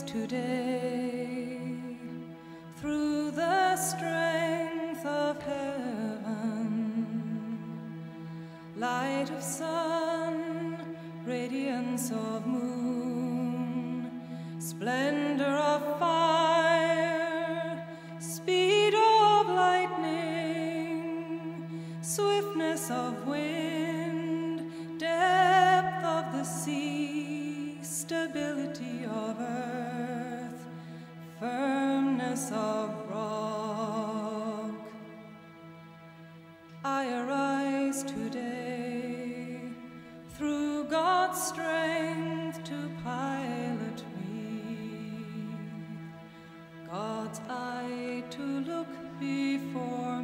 today through the strength of heaven, light of sun, radiance of moon, splendor of fire, speed of lightning, swiftness of wind, depth of the sea, stability of earth, firmness of rock. I arise today through God's strength to pilot me, God's eye to look before